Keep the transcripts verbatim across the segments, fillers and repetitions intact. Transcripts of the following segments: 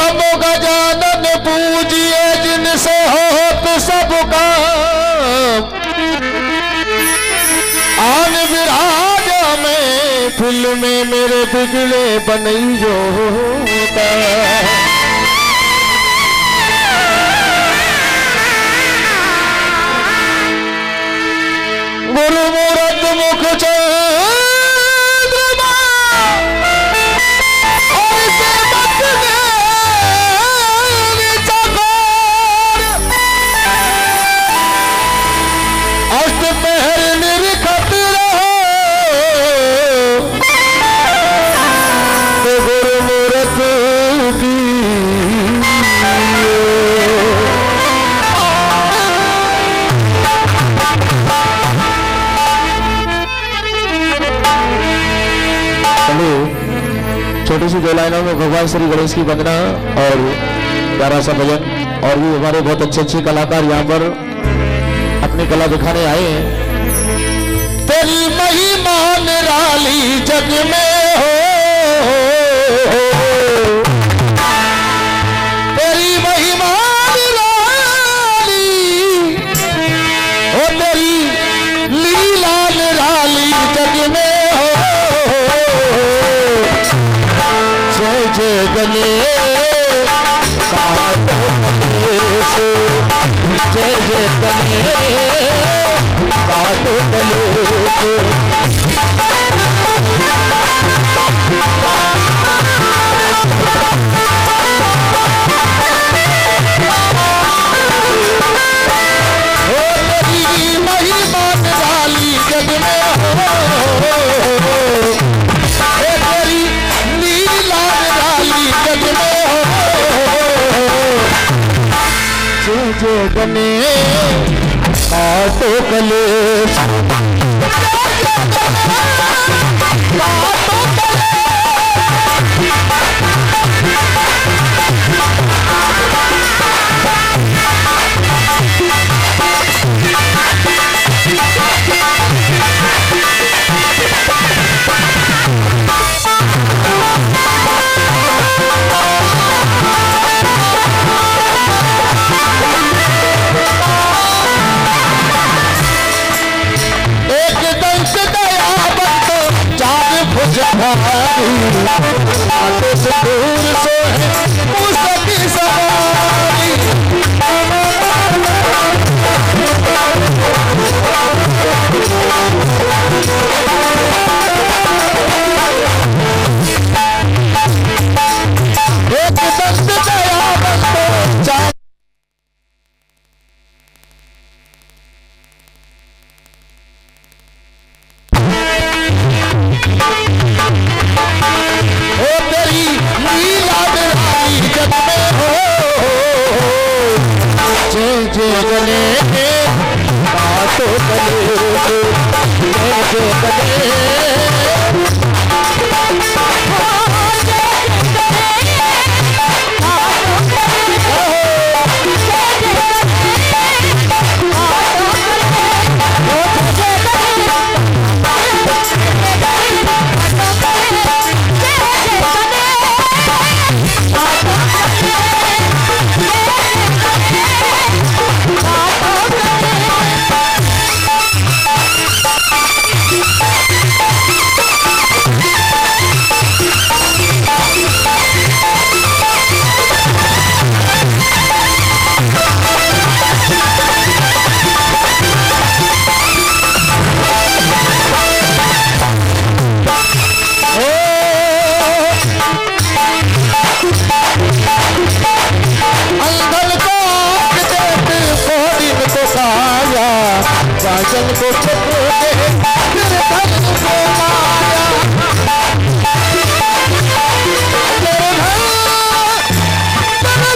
तब गजानन पूजिए जिनसे होत सब काम। आन विराजा में फिल्म में मेरे बिगड़े बनैयो होता। गुरु मूरत मुख चंद्रमा और से मत में चकोर। अष्ट पहर निरखत रहो तो गुरु मूरत की। छोटी सी दो लाइनों में भगवान श्री गणेश की वंदना और प्यारा सा भजन। और भी हमारे बहुत अच्छे अच्छे कलाकार यहाँ पर अपनी कला दिखाने आए हैं। तेरी महिमा निराली जग में हो, तेरी महिमा निराली हो, तेरी लीला निराली जग में हो। जय जय गणेश जय जय गणेश काटो गणेश। हो तेरी महिमा निराली जग में हो, तेरी लीला निराली जग में हो। जय जय गणेश काटो कलेश। आटे से दूर से उसकी सवारी। एक दस्त दया बंदो चार जल को छुपो दे फिर धन को माया। तेरे धन तेरे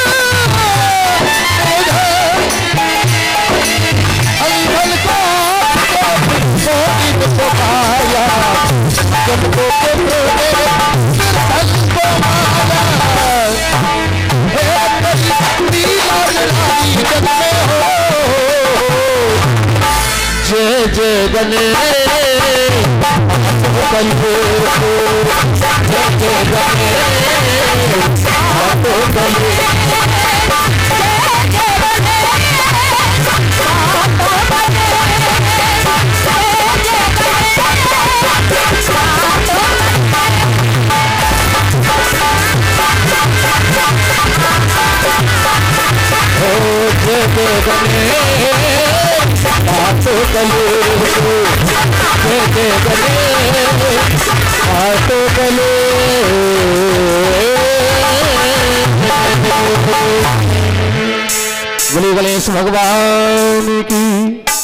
धन अंधल को मोदी को पाया। जल को छुपो दे फिर धन को माया। हे तेरी लीला निराली जग में हो। जय जय गणेश जय जय गणेश बोले गणेश भगवान की।